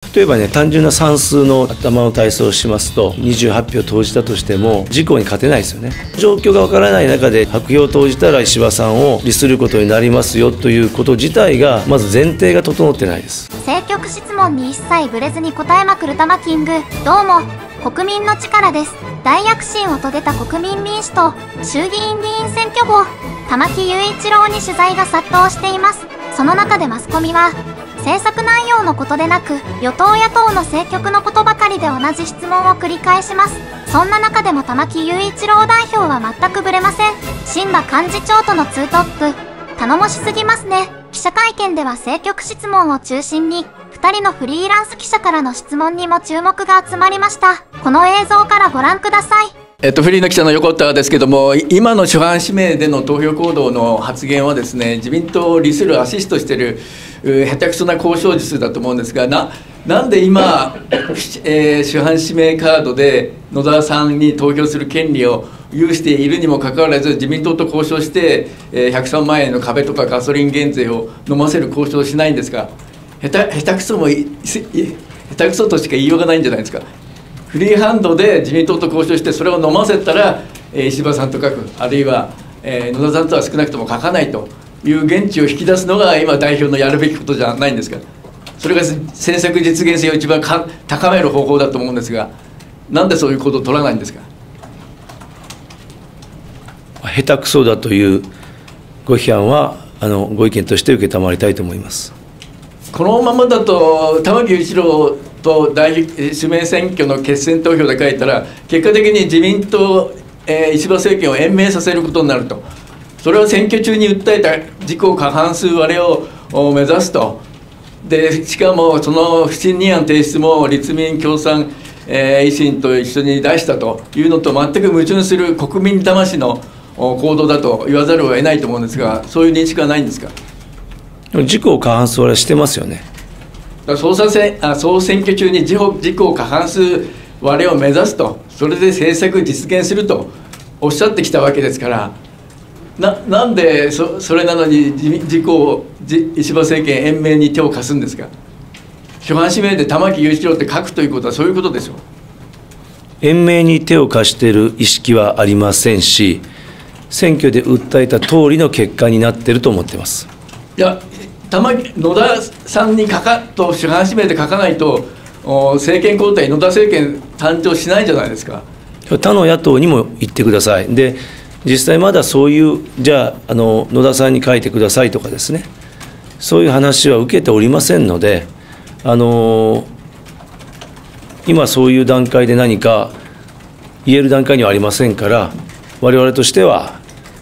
例えばね、単純な算数の頭の体操をしますと、28票投じたとしても自公に勝てないですよね。状況がわからない中で白票を投じたら石破さんを利することになりますよということ自体がまず前提が整ってないです。 政局質問に一切ぶれずに答えまくる玉キング、どうも国民の力です。大躍進を遂げた国民民主党衆議院議員選挙後、玉木雄一郎に取材が殺到しています。その中でマスコミは政策内容のことでなく与党野党の政局のことばかりで同じ質問を繰り返します。そんな中でも玉木雄一郎代表は全くぶれません。新馬幹事長とのツートップ頼もしすぎますね。記者会見では政局質問を中心に2人のフリーランス記者からの質問にも注目が集まりました。この映像からご覧ください。 フリーの記者の横田ですけども、今の主犯指名での投票行動の発言はですね、自民党を利するアシストしている下手くそな交渉術だと思うんですが、なんで今、主犯指名カードで野田さんに投票する権利を有しているにもかかわらず、自民党と交渉して103万円の壁とかガソリン減税を飲ませる交渉をしないんですか。下手くそとしか言いようがないんじゃないですか。フリーハンドで自民党と交渉してそれを飲ませたら石破さんと書く、あるいは野田さんとは少なくとも書かないという言質を引き出すのが今代表のやるべきことじゃないんですか。それが政策実現性を一番高める方法だと思うんですが、なんでそういうことを取らないんですか。 下手くそだというご批判はご意見として承りたいと思います。 このままだと玉木雄一郎と指名選挙の決選投票で書いたら、結果的に自民党、石破政権を延命させることになると。それを選挙中に訴えた自公過半数割れを目指すと。でしかもその不信任案提出も立民共産、維新と一緒に出したというのと全く矛盾する国民騙しの行動だと言わざるを得ないと思うんですが、そういう認識はないんですか。 自公過半数割れしてますよね。 総選挙中に自公過半数割れを目指すと、それで政策実現するとおっしゃってきたわけですから、なんでそれなのに石破政権延命に手を貸すんですか。主犯指名で玉木雄一郎って書くということはそういうことでしょう。 延命に手を貸している意識はありませんし、選挙で訴えた通りの結果になっていると思っています。 いや、野田さんにと主犯指名で書かないと政権交代、野田政権誕生しないじゃないですか。 他の野党にも言ってください。で実際まだそういうじゃあ野田さんに書いてくださいとかですね、そういう話は受けておりませんので、今そういう段階で何か言える段階にはありませんから、我々としては、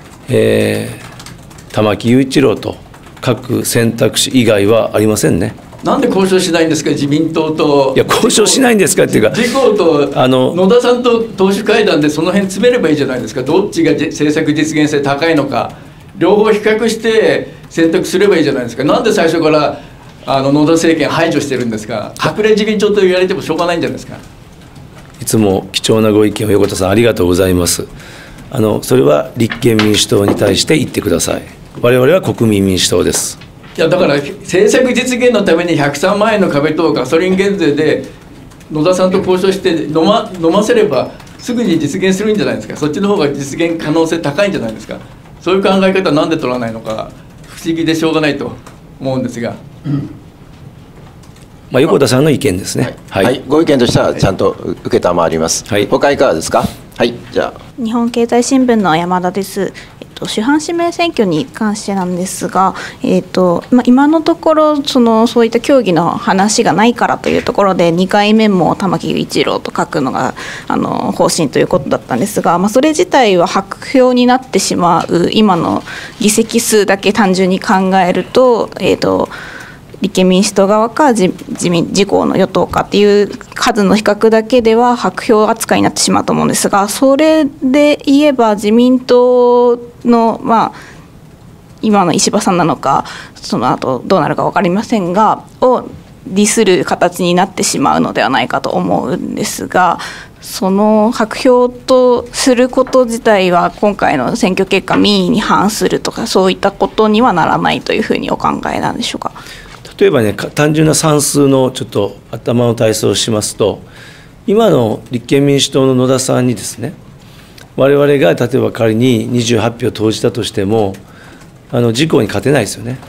玉木雄一郎と書く選択肢以外はありませんね。 なんで交渉しないんですか、自民党と。 いや、交渉しないんですかっていうか、 自公と野田さんと党首会談でその辺詰めればいいじゃないですか。どっちが政策実現性高いのか、両方比較して選択すればいいじゃないですか。なんで最初から野田政権排除してるんですか。隠れ自民党と言われてもしょうがないんじゃないですか。 いつも貴重なご意見を横田さんありがとうございます。それは立憲民主党に対して言ってください。我々は国民民主党です。 いや、だから政策実現のために103万円の壁とガソリン減税で野田さんと交渉して飲ませればすぐに実現するんじゃないですか。そっちの方が実現可能性高いんじゃないですか。そういう考え方なんで取らないのか不思議でしょうがないと思うんですが、 横田さんの意見ですね。 はい、はい、ご意見としてはちゃんと承ります。はい、他いかがですか。はい、じゃあ日本経済新聞の山田です。主犯指名選挙に関してなんですが、今のところそういった協議の話がないからというところで2回目も玉木雄一郎と書くのが方針ということだったんですが、それ自体は白票になってしまう今の議席数だけ単純に考えると、立憲民主党側か自公の与党かっていう数の比較だけでは白票扱いになってしまうと思うんですが、それで言えば自民党の今の石破さんなのかその後どうなるか分かりませんがを利する形になってしまうのではないかと思うんですが、その白票とすること自体は今回の選挙結果民意に反するとかそういったことにはならないというふうにお考えなんでしょうか。 例えばね、単純な算数のちょっと頭の体操をしますと、今の立憲民主党の野田さんにですね、我々が例えば仮に28票投じたとしても、自公に勝てないですよね。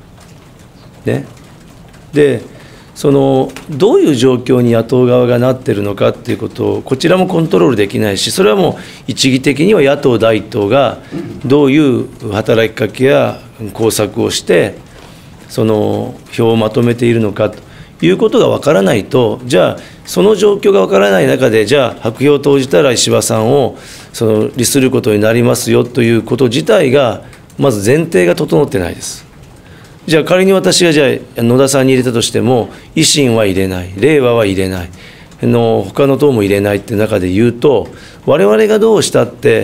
で、どういう状況に野党側がなっているのかっていうことを、こちらもコントロールできないし、それはもう一義的には野党第一党がどういう働きかけや工作をして、票をまとめているのかということが分からないと、じゃあ、その状況が分からない中で、じゃあ、白票を投じたら石破さんを利することになりますよということ自体が、まず前提が整ってないです。じゃあ仮に私がじゃあ野田さんに入れたとしても、維新は入れない、れいわは入れない、他の党も入れないっていう中で言うと、我々がどうしたって、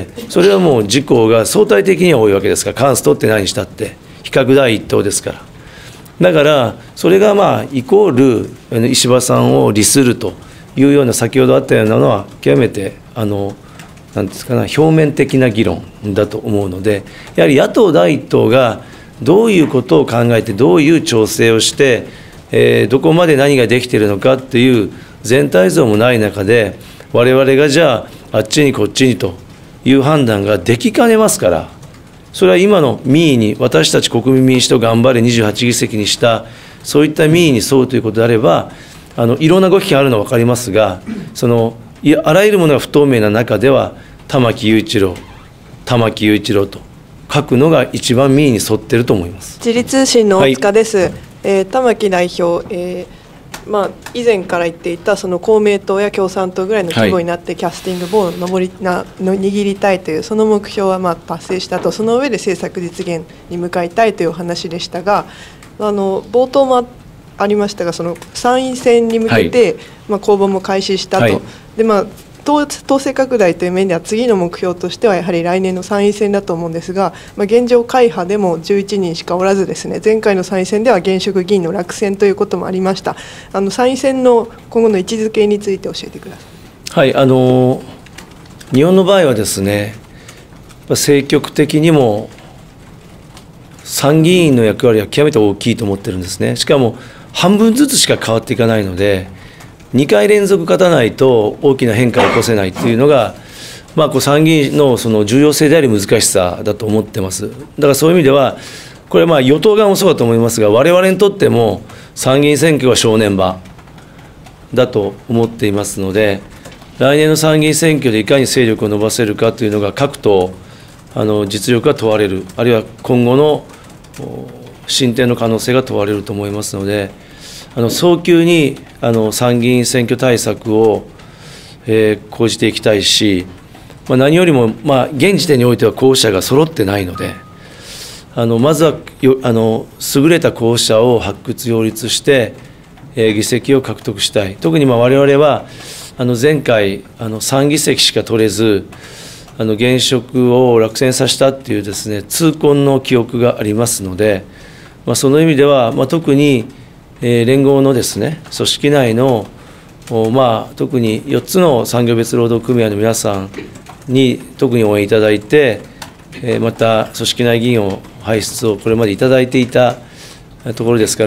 それはもう自公が相対的には多いわけですから、関数取って何したって、比較第一党ですから。だから、それがイコール石破さんを利するというような、先ほどあったようなのは、極めてなんですかね、表面的な議論だと思うので、やはり野党第一党がどういうことを考えて、どういう調整をして、どこまで何ができているのかっていう全体像もない中で、我々がじゃあ、あっちにこっちにという判断ができかねますから、それは今の民意に、私たち国民民主党頑張れ28議席にした、そういった民意に沿うということであれば、いろんなご意見あるのは分かりますが、あらゆるものが不透明な中では、玉木雄一郎と書くのが一番民意に沿っていると思います。 時事通信の大塚です。玉木代表、以前から言っていた公明党や共産党ぐらいの規模になってキャスティングボールを握りたいというその目標は達成したと、その上で政策実現に向かいたいというお話でしたが、冒頭もありましたが、参院選に向けて公募も開始したと。で党勢拡大という面では次の目標としてはやはり来年の参院選だと思うんですが、現状会派でも11人しかおらずですね、前回の参院選では現職議員の落選ということもありました。参院選の今後の位置づけについて教えてください。 日本の場合はですね、政局的にも参議院の役割は極めて大きいと思ってるんですね。しかも半分ずつしか変わっていかないので、2回連続勝たないと大きな変化を起こせないというのが、参議院の重要性であり難しさだと思ってます。だからそういう意味では、これは与党側もそうだと思いますが、我々にとっても参議院選挙は正念場だと思っていますので、来年の参議院選挙でいかに勢力を伸ばせるかというのが各党実力が問われる、あるいは今後の進展の可能性が問われると思いますので、早急に参議院選挙対策を講じていきたいし、何よりも現時点においては候補者が揃ってないので、まずは優れた候補者を発掘擁立して議席を獲得したい。特に我々は前回3議席しか取れず現職を落選させたっていうですね、痛恨の記憶がありますので、その意味では特に連合のですね、組織内の特に4つの産業別労働組合の皆さんに特に応援いただいて、また組織内議員を輩出をこれまでいただいていたところですから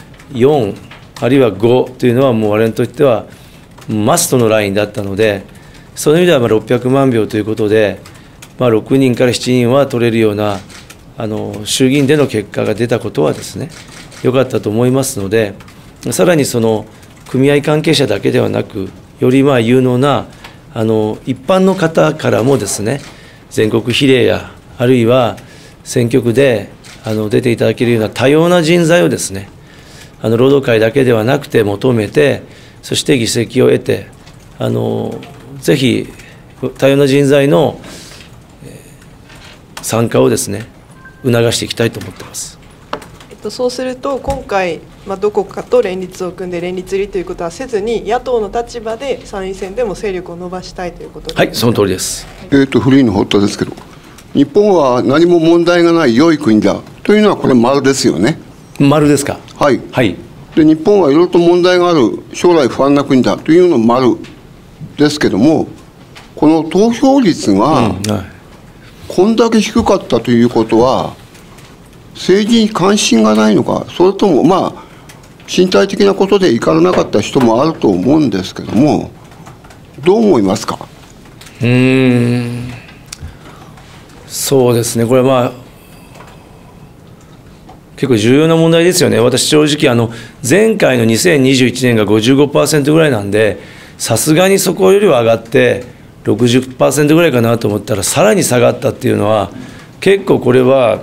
、4あるいは5というのはもう我々にとってはマストのラインだったので、その意味では600万票ということで、6人から7人は取れるような衆議院での結果が出たことはですね、良かったと思いますので、さらに組合関係者だけではなく、より有能な一般の方からもですね、全国比例やあるいは選挙区で出ていただけるような多様な人材をですね、労働界だけではなくて求めて、そして議席を得て、ぜひ多様な人材の参加をですね、促していきたいと思っています。 そうすると今回、どこかと連立を組んで連立入りということはせずに、野党の立場で参院選でも勢力を伸ばしたいということですか。はい、 その通りです。 フリーの堀田ですけど、日本は何も問題がない良い国だというのはこれ丸ですよね。 丸ですか。 はい、 はい、 で日本はいろいろと問題がある将来不安な国だというのも丸ですけども、この投票率がこんだけ低かったということは、政治に関心がないのか、それとも身体的なことで行かれなかった人もあると思うんですけども、どう思いますか？ そうですね、これは結構重要な問題ですよね。私正直前回の2021年が 55% ぐらいなんで、さすがにそこよりは上がって 60% ぐらいかなと思ったら、さらに下がったっていうのは、結構これは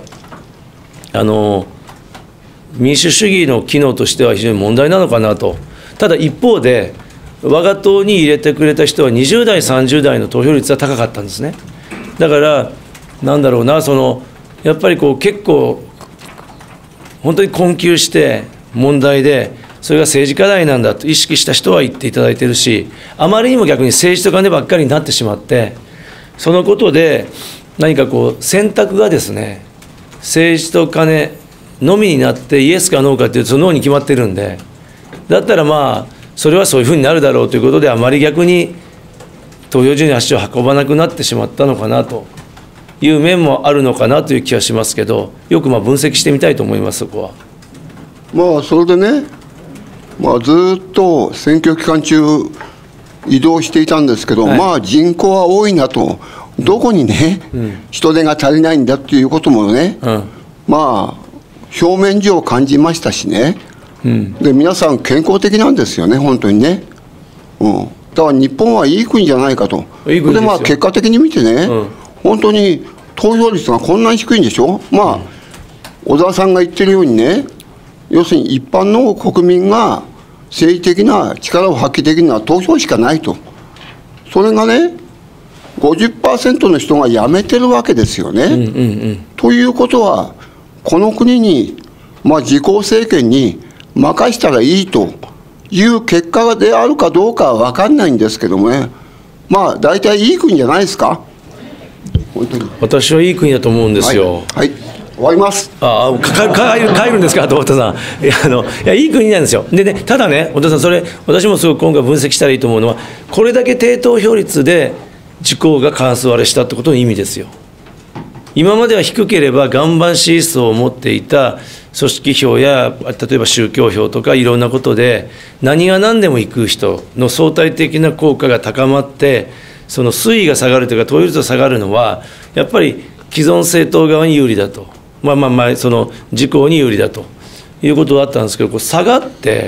民主主義の機能としては非常に問題なのかなと。ただ一方で、我が党に入れてくれた人は20代30代の投票率は高かったんですね。だからなんだろうな、やっぱり結構本当に困窮して問題で、それが政治課題なんだと意識した人は言っていただいているし、あまりにも逆に政治と金ばっかりになってしまって、そのことで何か選択がですね、政治と金のみになってイエスかノーかっていうと、ノーに決まってるんで、だったらそれはそういうふうになるだろうということで、あまり逆に投票所に足を運ばなくなってしまったのかなという面もあるのかなという気はしますけど、よく分析してみたいと思います、そこは。 それでね、ずっと選挙期間中移動していたんですけど、人口は多いなと、どこにね、人手が足りないんだっていうこともね、表面上感じましたしね、で皆さん健康的なんですよね、本当にね。だから日本はいい国じゃないかと。で結果的に見てね、本当に投票率がこんなに低いんでしょ。小沢さんが言ってるようにね、要するに一般の国民が政治的な力を発揮できるのは投票しかないと。それがね、50% の人が辞めてるわけですよね。ということは、この国に、自公政権に任したらいいという結果であるかどうかは分かんないんですけどもね、大体いい国じゃないですか。本当に私はいい国だと思うんですよ。 はい、終わります。 帰るんですか、太田さん。いい国なんですよ。でね、ただね、太田さん、私もすごく今回分析したらいいと思うのは、これだけ低投票率で自公が過半数割れしたってことの意味ですよ。今までは低ければ岩盤支持層を持っていた組織票や、例えば宗教票とかいろんなことで、何が何でも行く人の相対的な効果が高まって、その水位が下がるというか、投票率が下がるのは、やっぱり既存政党側に有利だと、その自公に有利だということだったんですけど、下がって、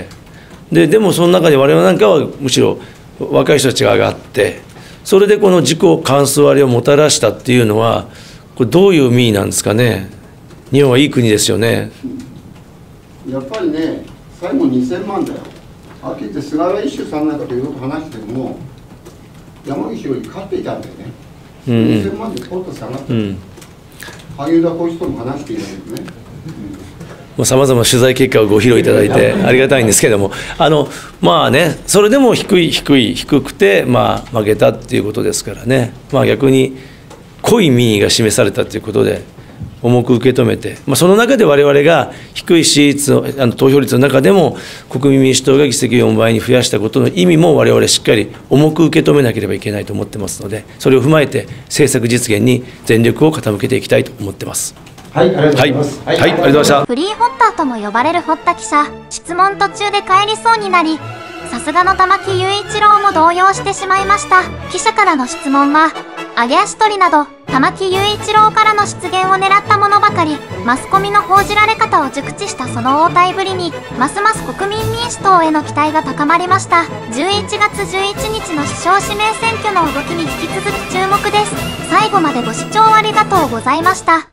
でもその中で我々なんかはむしろ若い人たちが上がって、それでこの自公過半数割れをもたらしたっていうのは、これどういう意味なんですかね。日本はいい国ですよね。 やっぱりね、最後2000万だよ。はっきり言って菅原一秀さんなんかということを話しても、山岸より勝っていたんだよね。2000万でポッと下がってる。萩生田光一とも話しているんですね。 さまざまな取材結果をご披露いただいてありがたいんですけれども、それでも低くて、負けたっていうことですからね、逆に濃い民意が示されたということで、重く受け止めて、その中で我々が低い支持率の投票率の中でも、国民民主党が議席を4倍に増やしたことの意味も、我々しっかり重く受け止めなければいけないと思ってますので、それを踏まえて、政策実現に全力を傾けていきたいと思ってます。 はい、ありがとうございます。 ありがとうございました。 フリーホッターとも呼ばれる堀田記者、質問途中で帰りそうになり、さすがの玉木雄一郎も動揺してしまいました。記者からの質問は、揚げ足取りなど、玉木雄一郎からの出現を狙ったものばかり、マスコミの報じられ方を熟知したその応対ぶりに、ますます国民民主党への期待が高まりました。11月11日の首相指名選挙の動きに引き続き注目です。最後までご視聴ありがとうございました。